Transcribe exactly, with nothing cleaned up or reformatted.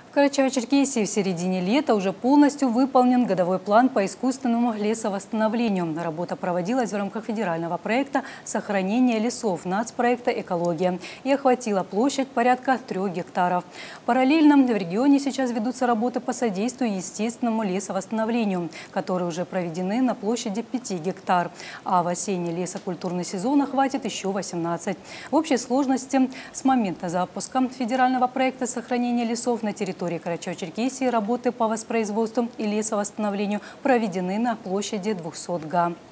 В Карачаево-Черкесии в середине лета уже полностью выполнен годовой план по искусственному лесовосстановлению. Работа проводилась в рамках федерального проекта «Сохранение лесов» нацпроекта «Экология» и охватила площадь порядка трех гектаров. Параллельно в регионе сейчас ведутся работы по содействию естественному лесовосстановлению, которые уже проведены на площади пяти гектар. А в осенний лесокультурный сезон охватит еще восемнадцать. В общей сложности с момента запуска федерального проекта «Сохранение лесов» на территории Карачаево-Черкесии работы по воспроизводству и лесовосстановлению проведены на площади двухсот га.